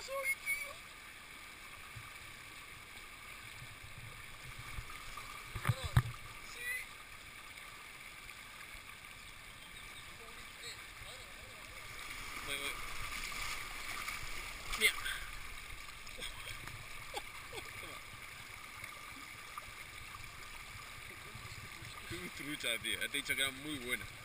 soy, tío. Sí. Voy. Mira. Toma. Qué trucha, tío. Te he dicho que era muy buena.